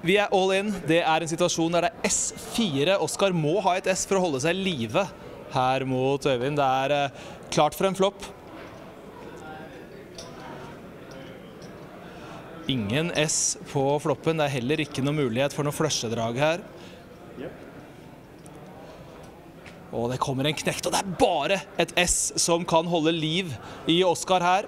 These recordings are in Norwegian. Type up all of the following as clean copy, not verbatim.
vi all in. Det en situasjon der det S4. Oskar må ha et S for å holde seg i live her mot Øyvind. Det klart for en flopp. Ingen S på floppen. Det heller ikke noe mulighet for noe flushedrag her. Og det kommer en knekt, og det bare et S som kan holde liv i Oskar her.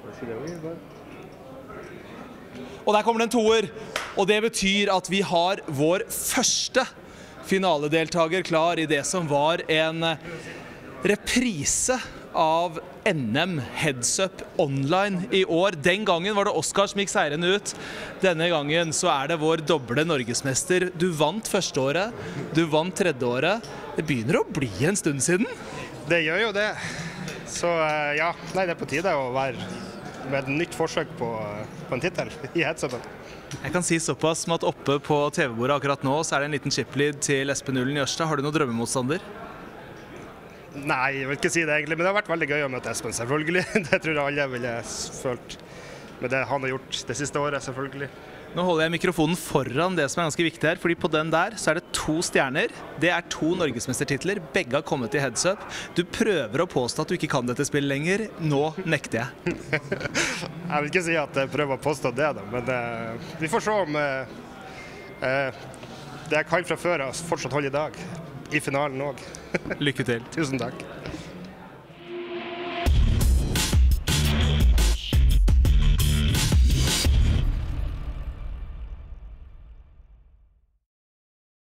Og der kommer det en toer, og det betyr at vi har vår første finaledeltager klar i det som var en reprise av NM Heads Up Online i år. Den gangen var det Oskar som gikk seirende ut. Denne gangen så det vår doble norgesmester. Du vant første året, du vant tredje året. Det begynner å bli en stund siden. Det gjør jo det. Så ja, nei, det på tide å være med et nytt forsøk på en titel i Heads Up. Jeg kan si såpass som at oppe på TV-bordet akkurat nå så det en liten chiplead til Espen Ullen Jørstad. Har du noen drømmemotstander? Nei, jeg vil ikke si det egentlig, men det har vært veldig gøy å møte Espen, selvfølgelig. Det tror jeg alle ville følt med det han har gjort det siste året, selvfølgelig. Nå holder jeg mikrofonen foran det som ganske viktig her, fordi på den der så det 2 stjerner. Det 2 norgesmestertitler, begge har kommet i Heads Up. Du prøver å påstå at du ikke kan dette spillet lenger, nå nekter jeg. Jeg vil ikke si at jeg prøver å påstå det da, men vi får se om det jeg kan fra før fortsatt holder i dag. I finalen også. Lykke til. Tusen takk.